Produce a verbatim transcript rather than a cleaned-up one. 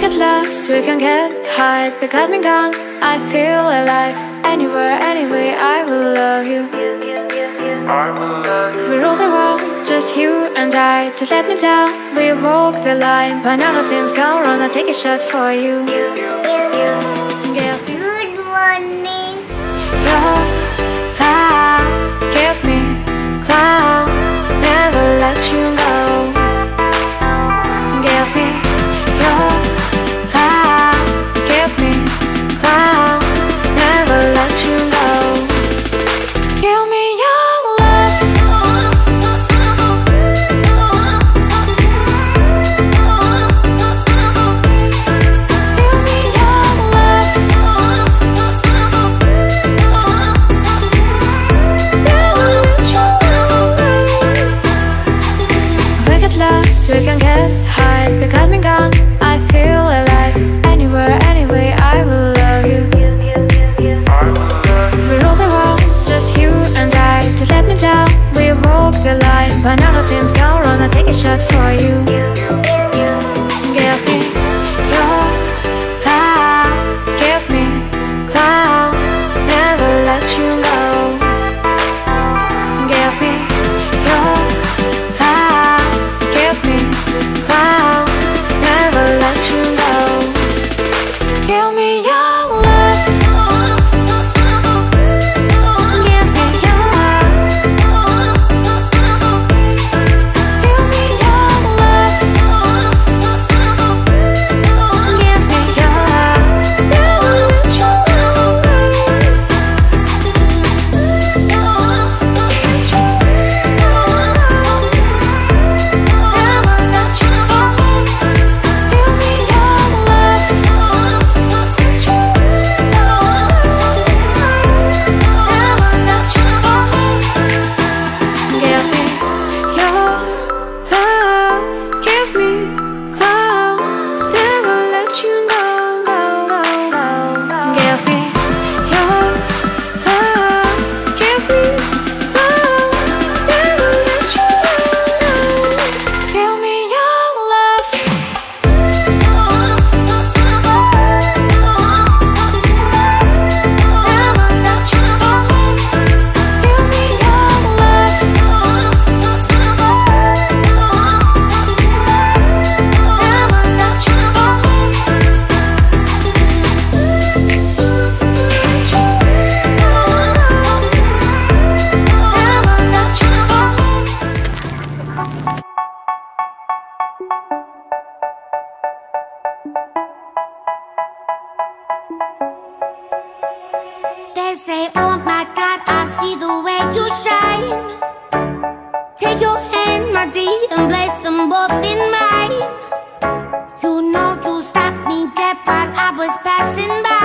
get lost, we can get high. Because me gone, I feel alive. Anywhere, anyway, I will love you. We rule the world, just you and I. Just let me down, we walk the line. But now nothing's gone wrong, I'll take a shot for you. Good morning. Your love give me clouds, never let you go. Give me your love, give me clouds, never let you go. Give me your love. Give me your love. Never let you go. We get lost, we can get high. Because me gone, I feel alive. Anywhere, anyway, I will love you. We rule the world, just you and I. Just let me down, we walk the line. But now nothing's gone wrong, I'll take a shot for you. Give me your love, give me clouds, never let you go. Give me your love, give me clouds, never let you go. Give me your love. Give me your love. Give me your love. Give me your love. Never let you go. They say, oh my God, I see the way you shine. Take your hand, my dear, and place them both in mine. You know you stopped me dead while I was passing by.